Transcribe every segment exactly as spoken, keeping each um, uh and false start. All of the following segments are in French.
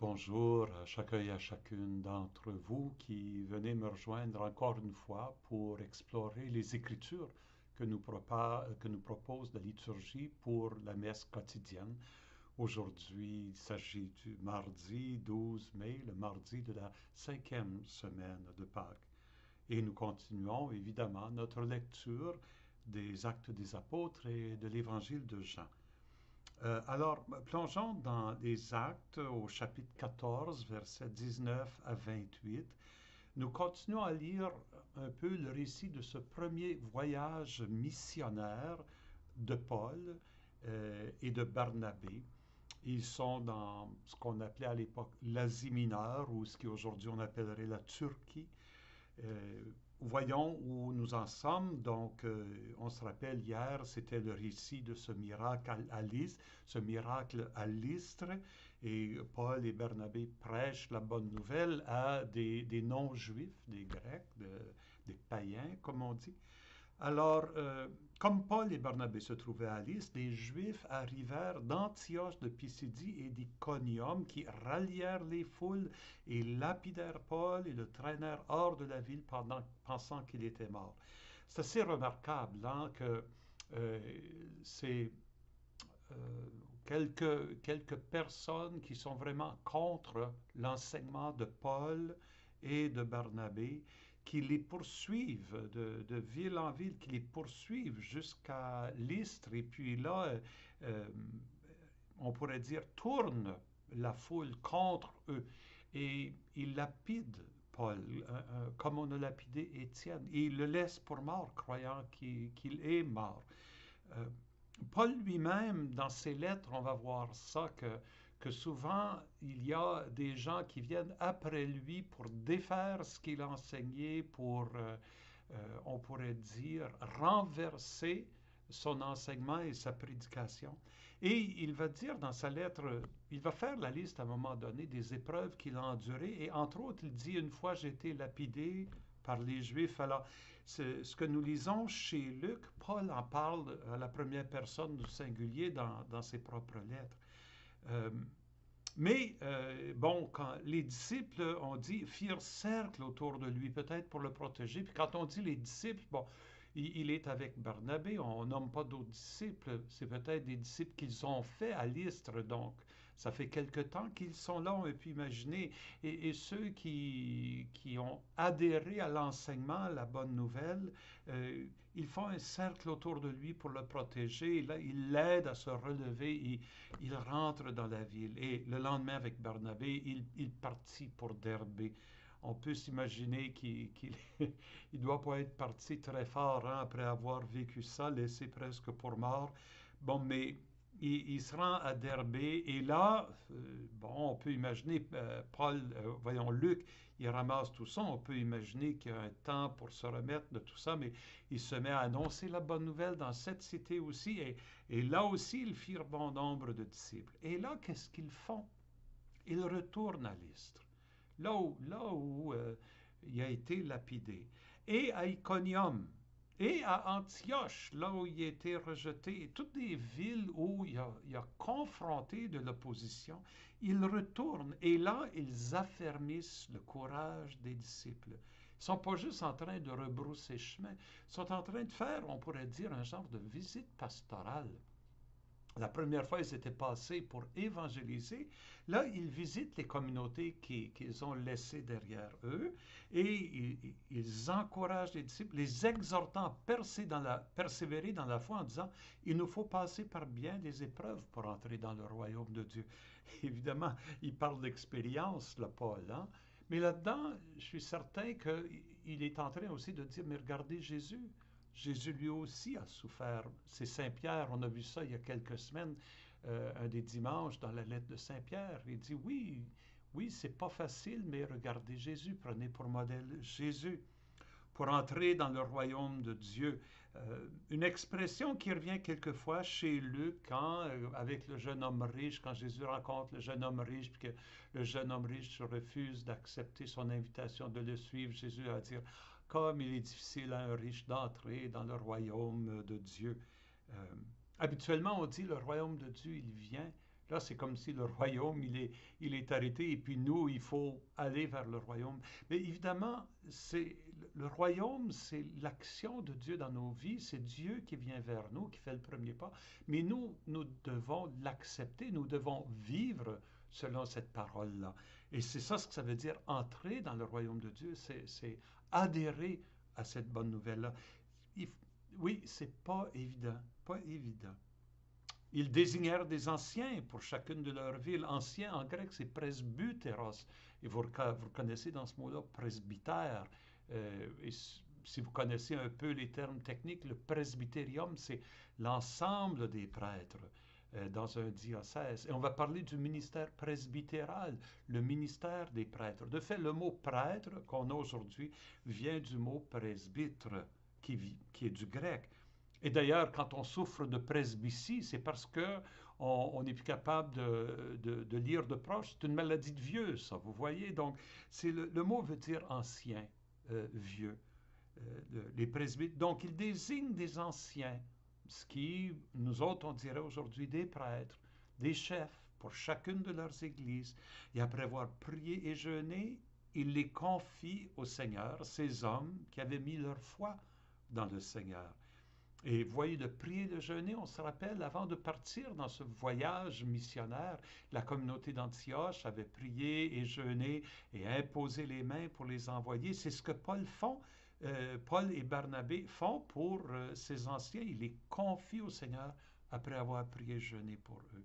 Bonjour à chacun et à chacune d'entre vous qui venez me rejoindre encore une fois pour explorer les Écritures que nous, propa- que nous propose la liturgie pour la messe quotidienne. Aujourd'hui, il s'agit du mardi douze mai, le mardi de la cinquième semaine de Pâques. Et nous continuons évidemment notre lecture des Actes des Apôtres et de l'Évangile de Jean. Euh, alors, plongeons dans les Actes au chapitre quatorze, versets dix-neuf à vingt-huit. Nous continuons à lire un peu le récit de ce premier voyage missionnaire de Paul euh, et de Barnabé. Ils sont dans ce qu'on appelait à l'époque l'Asie mineure, ou ce qu'aujourd'hui on appellerait la Turquie. Euh, Voyons où nous en sommes. Donc, euh, on se rappelle hier, c'était le récit de ce miracle à, à Lys, ce miracle à Lystre, et Paul et Barnabé prêchent la bonne nouvelle à des, des non-juifs, des Grecs, de- des païens, comme on dit. Alors, euh, comme Paul et Barnabé se trouvaient à Lys, les Juifs arrivèrent d'Antioche de Pisidie et d'Iconium, qui rallièrent les foules et lapidèrent Paul et le traînèrent hors de la ville pendant, pensant qu'il était mort. C'est assez remarquable hein, que euh, c'est euh, quelques, quelques personnes qui sont vraiment contre l'enseignement de Paul et de Barnabé, qui les poursuivent de, de ville en ville, qui les poursuivent jusqu'à Lystre, et puis là, euh, on pourrait dire, tournent la foule contre eux, et ils lapident Paul, euh, euh, comme on a lapidé Étienne, et ils le laissent pour mort, croyant qu'il qu'il est mort. Euh, Paul lui-même, dans ses lettres, on va voir ça, que, que souvent, il y a des gens qui viennent après lui pour défaire ce qu'il a enseigné, pour, euh, euh, on pourrait dire, renverser son enseignement et sa prédication. Et il va dire dans sa lettre, il va faire la liste à un moment donné des épreuves qu'il a endurées, et entre autres, il dit, une fois j'ai été lapidé par les Juifs. Alors, ce que nous lisons chez Luc, Paul en parle à la première personne du singulier dans, dans ses propres lettres. Euh, mais, euh, bon, quand les disciples, on dit, firent cercle autour de lui, peut-être pour le protéger. Puis quand on dit les disciples, bon, il, il est avec Barnabé, on nomme pas d'autres disciples. C'est peut-être des disciples qu'ils ont fait à Lystre, donc ça fait quelque temps qu'ils sont là, on peut imaginer. Et, et ceux qui, qui ont adhéré à l'enseignement, à la bonne nouvelle, euh, ils font un cercle autour de lui pour le protéger. Là, ils l'aident à se relever. Ils, il rentre dans la ville, et le lendemain avec Barnabé, il, il partit pour Derbé. On peut s'imaginer qu'il qu'il il doit pas être parti très fort hein, après avoir vécu ça, laissé presque pour mort. Bon, mais il, il se rend à Derbé, et là, euh, bon, on peut imaginer, euh, Paul, euh, voyons, Luc, il ramasse tout ça, on peut imaginer qu'il y a un temps pour se remettre de tout ça, mais il se met à annoncer la bonne nouvelle dans cette cité aussi, et, et là aussi, ils firent bon nombre de disciples. Et là, qu'est-ce qu'ils font? Ils retournent à Lystre, là où, là où euh, il a été lapidé, et à Iconium, et à Antioche, là où il a été rejeté, et toutes les villes où il a, il a confronté de l'opposition, ils retournent, et là, ils affermissent le courage des disciples. Ils ne sont pas juste en train de rebrousser chemin, ils sont en train de faire, on pourrait dire, un genre de visite pastorale. La première fois, ils étaient passés pour évangéliser. Là, ils visitent les communautés qui- qu'ils ont laissées derrière eux, et ils, ils encouragent les disciples, les exhortant à percer dans la- persévérer dans la foi en disant, il nous faut passer par bien des épreuves pour entrer dans le royaume de Dieu. Évidemment, il parle d'expérience, là, Paul, hein? Mais là-dedans, je suis certain qu'il est en train aussi de dire, mais regardez Jésus. Jésus lui aussi a souffert. C'est Saint Pierre, on a vu ça il y a quelques semaines, euh, un des dimanches dans la lettre de Saint Pierre. Il dit oui, oui, c'est pas facile, mais regardez Jésus, prenez pour modèle Jésus pour entrer dans le royaume de Dieu. Euh, une expression qui revient quelquefois chez Luc, quand, euh, avec le jeune homme riche, quand Jésus rencontre le jeune homme riche, puis que le jeune homme riche refuse d'accepter son invitation de le suivre, Jésus va dire, comme il est difficile à un riche d'entrer dans le royaume de Dieu. Euh, Habituellement, on dit le royaume de Dieu, il vient Là, c'est comme si le royaume, il est, il est arrêté et puis nous, il faut aller vers le royaume. Mais évidemment, c'est, le royaume, c'est l'action de Dieu dans nos vies. C'est Dieu qui vient vers nous, qui fait le premier pas. Mais nous, nous devons l'accepter. Nous devons vivre selon cette parole-là. Et c'est ça ce que ça veut dire, entrer dans le royaume de Dieu. C'est, c'est adhérer à cette bonne nouvelle-là. Il, oui, c'est pas évident. Pas évident. Ils désignèrent des anciens pour chacune de leurs villes. Anciens en grec, c'est presbyteros. Et vous, vous connaissez dans ce mot-là presbytère. Euh, et si vous connaissez un peu les termes techniques, le presbytérium, c'est l'ensemble des prêtres euh, dans un diocèse. Et on va parler du ministère presbytéral, le ministère des prêtres. De fait, le mot prêtre qu'on a aujourd'hui vient du mot presbytre, qui, qui est du grec. Et d'ailleurs, quand on souffre de presbytie, c'est parce qu'on n'est plus capable de, de, de lire de proche. C'est une maladie de vieux, ça, vous voyez. Donc, c'est le, le mot veut dire ancien, euh, vieux, euh, le, les presbytes. Donc, il désigne des anciens, ce qui, nous autres, on dirait aujourd'hui des prêtres, des chefs pour chacune de leurs églises. Et après avoir prié et jeûné, il les confie au Seigneur, ces hommes qui avaient mis leur foi dans le Seigneur. Et vous voyez, de prier, de jeûner, on se rappelle, avant de partir dans ce voyage missionnaire, la communauté d'Antioche avait prié et jeûné et imposé les mains pour les envoyer. C'est ce que Paul font, euh, Paul et Barnabé font pour euh, ces anciens. Ils les confient au Seigneur après avoir prié et jeûné pour eux.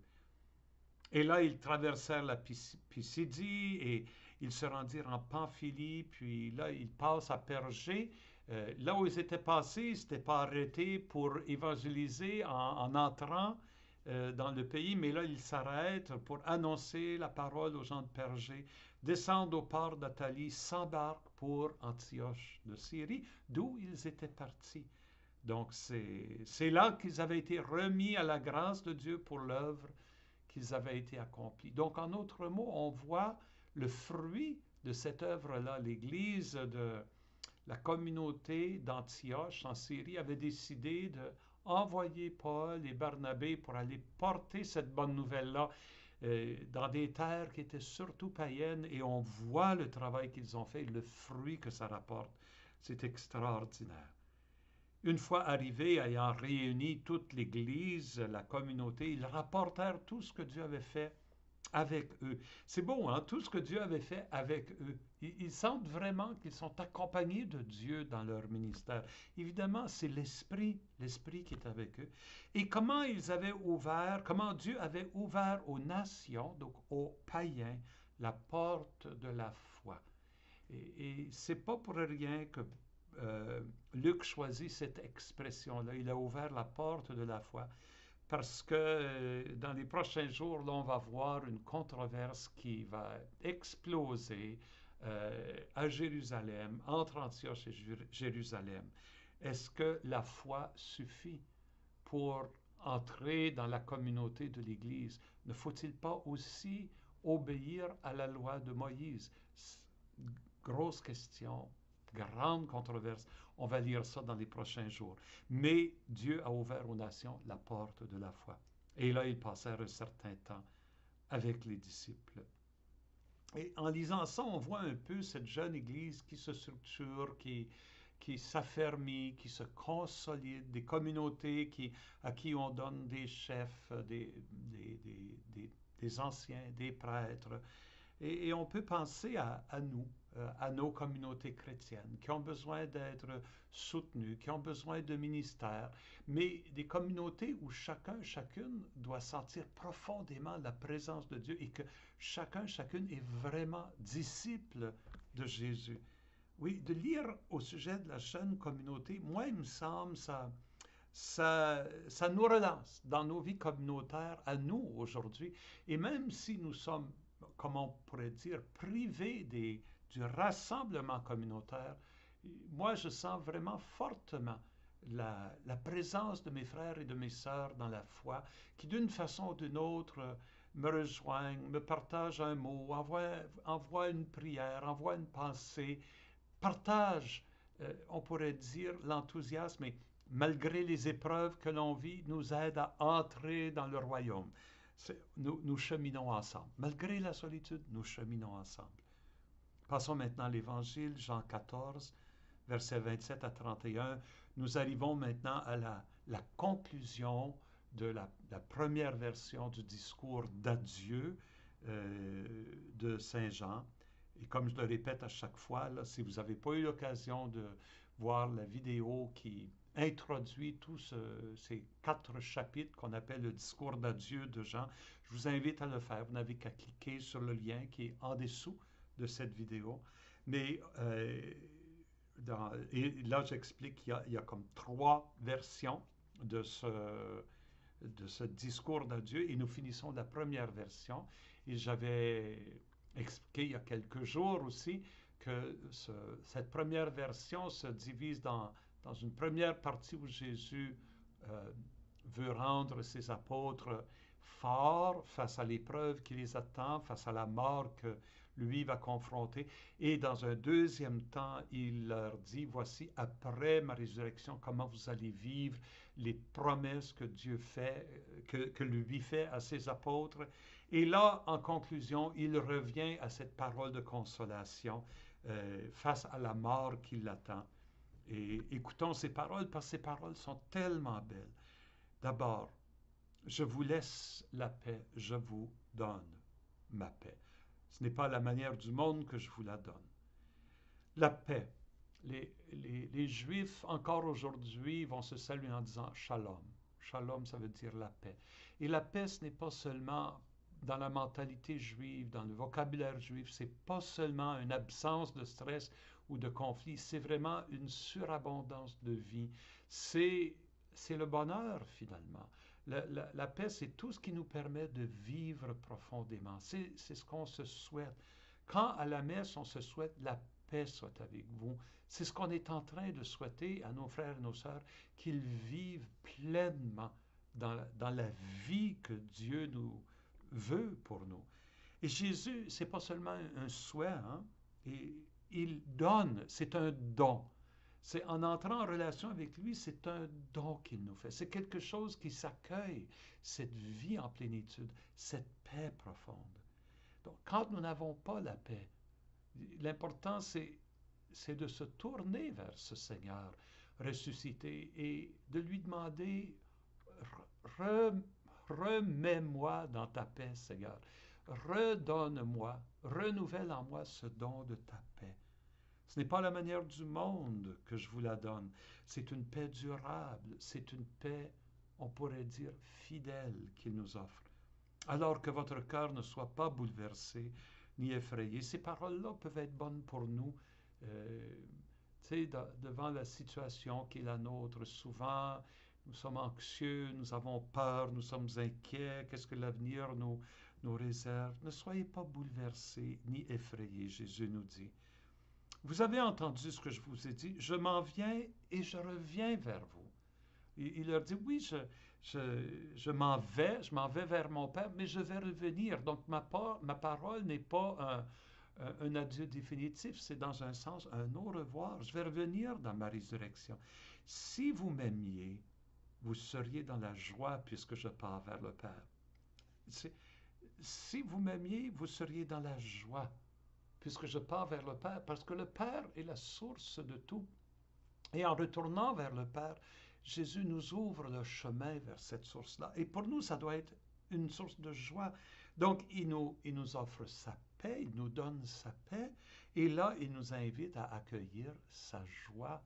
Et là, ils traversèrent la Pisidie et ils se rendirent en Pamphylie, puis là, ils passent à Pergé. Euh, là où ils étaient passés, ils ne s'étaient pas arrêtés pour évangéliser en, en entrant euh, dans le pays, mais là, ils s'arrêtent pour annoncer la parole aux gens de Pergé, descendent au port d'Athalie, s'embarquent pour Antioche de Syrie, d'où ils étaient partis. Donc, c'est là qu'ils avaient été remis à la grâce de Dieu pour l'œuvre qu'ils avaient été accomplis. Donc, en d'autres mots, on voit le fruit de cette œuvre-là. L'Église de la communauté d'Antioche en Syrie avait décidé d'envoyer Paul et Barnabé pour aller porter cette bonne nouvelle-là euh, dans des terres qui étaient surtout païennes, et on voit le travail qu'ils ont fait, le fruit que ça rapporte. C'est extraordinaire. Une fois arrivés, ayant réuni toute l'Église, la communauté, ils rapportèrent tout ce que Dieu avait fait avec eux. C'est beau, hein? Tout ce que Dieu avait fait avec eux. Ils, ils sentent vraiment qu'ils sont accompagnés de Dieu dans leur ministère. Évidemment, c'est l'Esprit, l'Esprit qui est avec eux. Et comment ils avaient ouvert, comment Dieu avait ouvert aux nations, donc aux païens, la porte de la foi. Et, et c'est pas pour rien que euh, Luc choisit cette expression-là. Il a ouvert la porte de la foi. Parce que euh, dans les prochains jours, là, on va voir une controverse qui va exploser euh, à Jérusalem, entre Antioche et Jérusalem. Est-ce que la foi suffit pour entrer dans la communauté de l'Église? Ne faut-il pas aussi obéir à la loi de Moïse? Grosse question, grande controverse. On va lire ça dans les prochains jours. Mais Dieu a ouvert aux nations la porte de la foi. Et là, ils passèrent un certain temps avec les disciples. Et en lisant ça, on voit un peu cette jeune Église qui se structure, qui, qui s'affermit, qui se consolide, des communautés qui, à qui on donne des chefs, des, des, des, des, des anciens, des prêtres. Et, et on peut penser à, à nous, euh, à nos communautés chrétiennes qui ont besoin d'être soutenues, qui ont besoin de ministères, mais des communautés où chacun, chacune doit sentir profondément la présence de Dieu et que chacun, chacune est vraiment disciple de Jésus. Oui, de lire au sujet de la jeune communauté, moi, il me semble, ça, ça, ça nous relance dans nos vies communautaires à nous aujourd'hui. Et même si nous sommes, comment on pourrait dire, privés des, du rassemblement communautaire, moi, je sens vraiment fortement la, la présence de mes frères et de mes sœurs dans la foi, qui d'une façon ou d'une autre me rejoignent, me partagent un mot, envoient, envoient une prière, envoient une pensée, partagent, euh, on pourrait dire, l'enthousiasme, et malgré les épreuves que l'on vit, nous aide à entrer dans le royaume. nous, nous cheminons ensemble. Malgré la solitude, nous cheminons ensemble. Passons maintenant à l'Évangile, Jean quatorze, versets vingt-sept à trente et un. Nous arrivons maintenant à la, la conclusion de la, la première version du discours d'adieu euh, de Saint Jean. Et comme je le répète à chaque fois, là, si vous n'avez pas eu l'occasion de voir la vidéo qui introduit tous ce, ces quatre chapitres qu'on appelle le discours d'adieu de Jean, je vous invite à le faire. Vous n'avez qu'à cliquer sur le lien qui est en dessous de cette vidéo. Mais euh, dans, et là, j'explique qu'il y a, il y a comme trois versions de ce, de ce discours d'adieu et nous finissons la première version. Et j'avais expliqué il y a quelques jours aussi que ce, cette première version se divise dans, dans une première partie où Jésus euh, veut rendre ses apôtres forts face à l'épreuve qui les attend, face à la mort que lui va confronter. Et dans un deuxième temps, il leur dit, voici, après ma résurrection, comment vous allez vivre les promesses que Dieu fait, que, que lui fait à ses apôtres. Et là, en conclusion, il revient à cette parole de consolation euh, face à la mort qui l'attend. Et écoutons ces paroles, parce que ces paroles sont tellement belles. D'abord, je vous laisse la paix, je vous donne ma paix. Ce n'est pas la manière du monde que je vous la donne. La paix. Les, les, les Juifs, encore aujourd'hui, vont se saluer en disant Shalom. Shalom, ça veut dire la paix. Et la paix, ce n'est pas seulement dans la mentalité juive, dans le vocabulaire juif, c'est pas seulement une absence de stress ou de conflit, c'est vraiment une surabondance de vie. C'est, c'est le bonheur, finalement. La, la, la paix, c'est tout ce qui nous permet de vivre profondément. C'est, c'est ce qu'on se souhaite. Quand à la messe, on se souhaite la paix soit avec vous, c'est ce qu'on est en train de souhaiter à nos frères et nos sœurs, qu'ils vivent pleinement dans la, dans la vie que Dieu nous veut pour nous. Et Jésus, c'est pas seulement un souhait, hein? Et il donne, c'est un don. C'est en entrant en relation avec lui, c'est un don qu'il nous fait. C'est quelque chose qui s'accueille, cette vie en plénitude, cette paix profonde. Donc, quand nous n'avons pas la paix, l'important, c'est, c'est de se tourner vers ce Seigneur ressuscité et de lui demander re, remets-moi dans ta paix, Seigneur. Redonne-moi, renouvelle en moi ce don de ta paix. Ce n'est pas la manière du monde que je vous la donne. C'est une paix durable, c'est une paix, on pourrait dire, fidèle qu'il nous offre. Alors que votre cœur ne soit pas bouleversé ni effrayé. Ces paroles-là peuvent être bonnes pour nous. Euh, tu sais, de, devant la situation qui est la nôtre, souvent, nous sommes anxieux, nous avons peur, nous sommes inquiets. Qu'est-ce que l'avenir nous, nous réserve? Ne soyez pas bouleversés ni effrayés, Jésus nous dit. Vous avez entendu ce que je vous ai dit, je m'en viens et je reviens vers vous. Il, il leur dit, oui, je, je, je m'en vais, je m'en vais vers mon Père, mais je vais revenir. Donc ma, ma parole n'est pas un, un, un adieu définitif, c'est dans un sens un au revoir. Je vais revenir dans ma résurrection. Si vous m'aimiez, vous seriez dans la joie puisque je pars vers le Père. C'est, si vous m'aimiez, vous seriez dans la joie puisque je pars vers le Père, parce que le Père est la source de tout. Et en retournant vers le Père, Jésus nous ouvre le chemin vers cette source-là. Et pour nous, ça doit être une source de joie. Donc, il nous, il nous offre sa paix, il nous donne sa paix, et là, il nous invite à accueillir sa joie.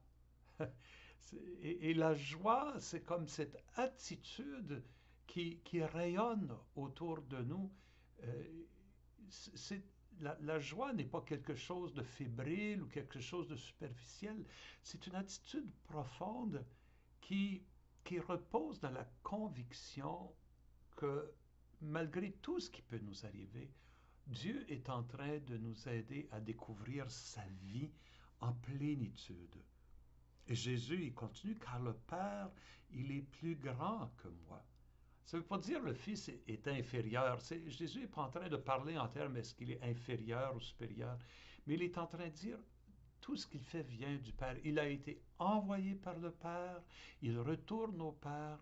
et, et la joie, c'est comme cette attitude qui, qui rayonne autour de nous. Euh, c'est La, la joie n'est pas quelque chose de fébrile ou quelque chose de superficiel. C'est une attitude profonde qui, qui repose dans la conviction que malgré tout ce qui peut nous arriver, Dieu est en train de nous aider à découvrir sa vie en plénitude. Et Jésus, il continue, car le Père, il est plus grand que moi. Ça ne veut pas dire que le Fils est inférieur. C'est, Jésus n'est pas en train de parler en termes est-ce qu'il est inférieur ou supérieur, mais il est en train de dire tout ce qu'il fait vient du Père. Il a été envoyé par le Père, il retourne au Père,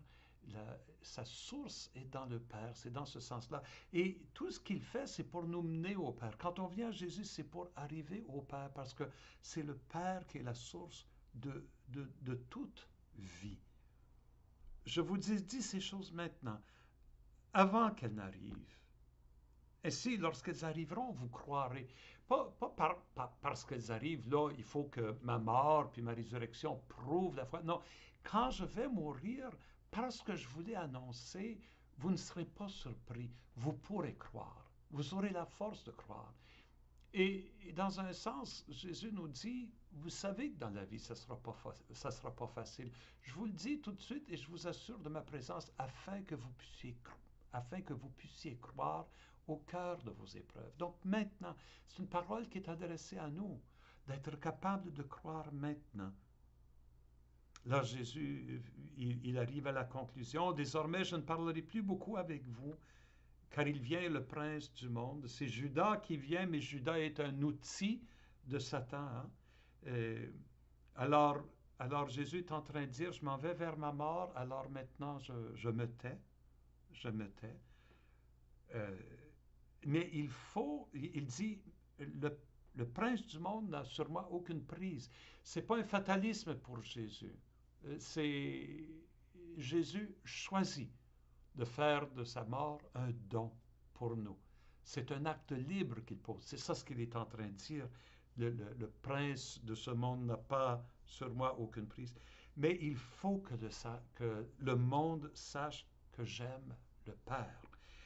la, sa source est dans le Père, c'est dans ce sens-là. Et tout ce qu'il fait, c'est pour nous mener au Père. Quand on vient à Jésus, c'est pour arriver au Père, parce que c'est le Père qui est la source de, de, de toute vie. Je vous dis, dis ces choses maintenant, avant qu'elles n'arrivent. Et si, lorsqu'elles arriveront, vous croirez. Pas, pas, par, pas parce qu'elles arrivent, là, il faut que ma mort puis ma résurrection prouvent la foi. Non, quand je vais mourir, parce que je voulais annoncer, vous ne serez pas surpris. Vous pourrez croire. Vous aurez la force de croire. Et, et dans un sens, Jésus nous dit, vous savez que dans la vie, ça ne sera, sera pas facile. Je vous le dis tout de suite et je vous assure de ma présence afin que vous puissiez, afin que vous puissiez croire au cœur de vos épreuves. Donc maintenant, c'est une parole qui est adressée à nous, d'être capable de croire maintenant. Là, Jésus, il, il arrive à la conclusion, désormais, je ne parlerai plus beaucoup avec vous, car il vient le prince du monde. C'est Judas qui vient, mais Judas est un outil de Satan. Hein? Et alors, alors Jésus est en train de dire, je m'en vais vers ma mort, alors maintenant je, je me tais, je me tais. Euh, mais il faut, il dit, le, le prince du monde n'a sur moi aucune prise. Ce n'est pas un fatalisme pour Jésus. C'est Jésus choisit de faire de sa mort un don pour nous. C'est un acte libre qu'il pose. C'est ça ce qu'il est en train de dire. Le, le, le prince de ce monde n'a pas sur moi aucune prise. Mais il faut que le, que le monde sache que j'aime le Père.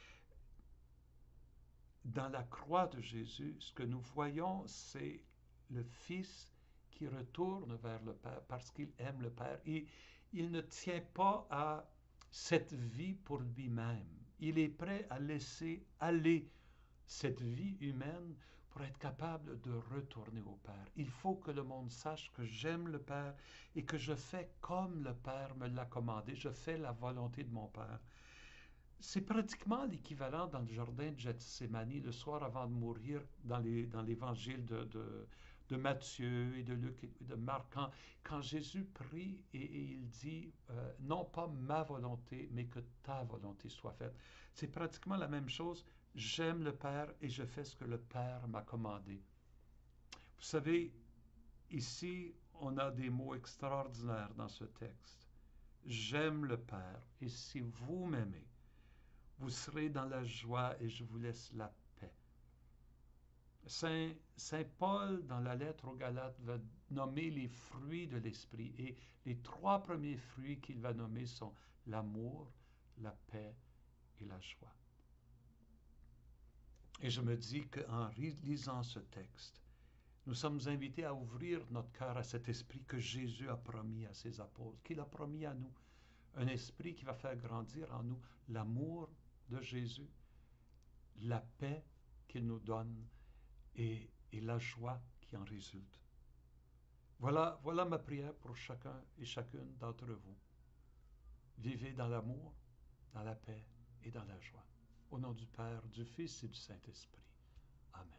Dans la croix de Jésus, ce que nous voyons, c'est le Fils qui retourne vers le Père parce qu'il aime le Père. Et il ne tient pas à cette vie pour lui-même. Il est prêt à laisser aller cette vie humaine pour être capable de retourner au Père. Il faut que le monde sache que j'aime le Père et que je fais comme le Père me l'a commandé. Je fais la volonté de mon Père. C'est pratiquement l'équivalent dans le jardin de Gethsémani, le soir avant de mourir, dans, les, dans l'évangile de, de, de Matthieu et de Luc et de Marc, quand, quand Jésus prie et, et il dit euh, « Non pas ma volonté, mais que ta volonté soit faite ». C'est pratiquement la même chose. J'aime le Père et je fais ce que le Père m'a commandé. Vous savez, ici, on a des mots extraordinaires dans ce texte. J'aime le Père et si vous m'aimez, vous serez dans la joie et je vous laisse la paix. Saint, Saint Paul, dans la lettre aux Galates, va nommer les fruits de l'esprit. Et les trois premiers fruits qu'il va nommer sont l'amour, la paix et la joie. Et je me dis qu'en lisant ce texte, nous sommes invités à ouvrir notre cœur à cet esprit que Jésus a promis à ses apôtres, qu'il a promis à nous. Un esprit qui va faire grandir en nous l'amour de Jésus, la paix qu'il nous donne et, et la joie qui en résulte. Voilà, voilà ma prière pour chacun et chacune d'entre vous. Vivez dans l'amour, dans la paix et dans la joie. Au nom du Père, du Fils et du Saint-Esprit. Amen.